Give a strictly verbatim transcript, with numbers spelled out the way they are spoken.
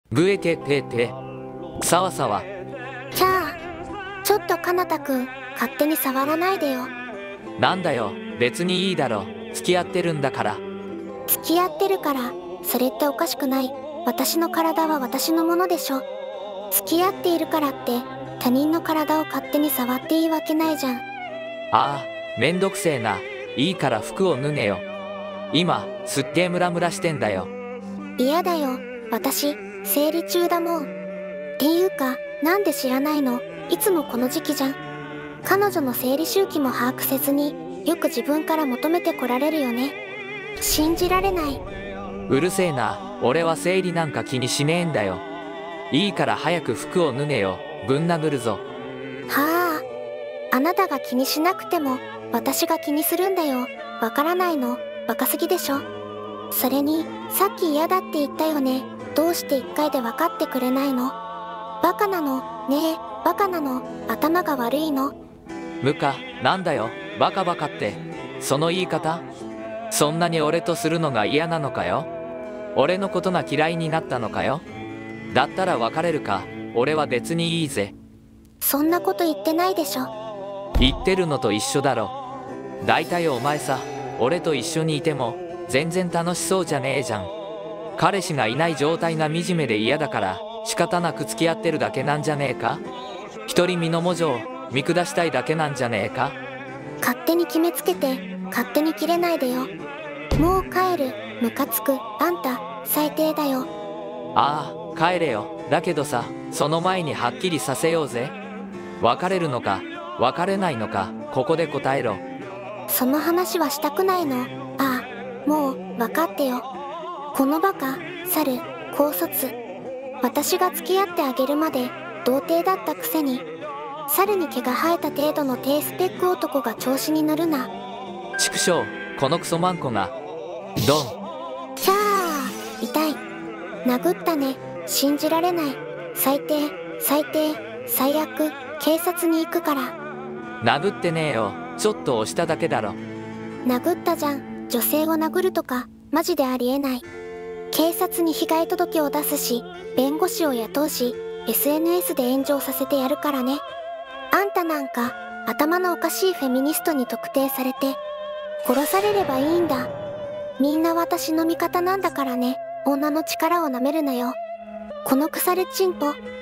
ブエケペーペさわさわ。 キャー、ちょっとかなたくん、勝手に触らないでよ。 なんだよ、別にいいだろ。付き合ってるんだから。 付き合ってるから、それっておかしくない。私の体は私のものでしょ。付き合っているからって他人の体を勝手に触っていいわけないじゃん。 ああ、めんどくせえな。いいから服を脱げよ。今すっげえムラムラしてんだよ。 嫌だよ、私生理中だもん。っていうか、なんで知らないの？いつもこの時期じゃん。彼女の生理周期も把握せずによく自分から求めてこられるよね。信じられない。 うるせえな。俺は生理なんか気にしねえんだよ。いいから早く服を脱げよ。ぶん殴るぞ。 はあ、あなたが気にしなくても私が気にするんだよ。わからないの？バカすぎでしょ。それにさっき嫌だって言ったよね。どうして一回で分かってくれないの？バカなの？ねえ、バカなの？頭が悪いの？ ムカ、なんだよ、バカバカって。その言い方？そんなに俺とするのが嫌なのかよ。俺のことが嫌いになったのかよ。だったら別れるか。俺は別にいいぜ。 そんなこと言ってないでしょ。 言ってるのと一緒だろ。だいたいお前さ、俺と一緒にいても全然楽しそうじゃねえじゃん。彼氏がいない状態が惨めで嫌だから仕方なく付き合ってるだけなんじゃねえか。独り身の文字を見下したいだけなんじゃねえか。 勝手に決めつけて勝手に切れないでよ。もう帰る。ムカつく。あんた最低だよ。 ああ、帰れよ。だけどさ、その前にはっきりさせようぜ。別れるのか別れないのか、ここで答えろ。 その話はしたくないの。ああ、もう分かってよ。このバカ、猿、高卒。私が付き合ってあげるまで童貞だったくせに、猿に毛が生えた程度の低スペック男が調子に乗るな。 畜生、このクソマンコが。ドン。 キャー、痛い。殴ったね。信じられない。最低、最低、最悪。警察に行くから。 殴ってねえよ。ちょっと押しただけだろ。 殴ったじゃん。女性を殴るとかマジでありえない。警察に被害届を出すし、弁護士を雇うし、 エスエヌエス で炎上させてやるからね。あんたなんか頭のおかしいフェミニストに特定されて殺されればいいんだ。みんな私の味方なんだからね。女の力をなめるなよ。この腐れチンポ。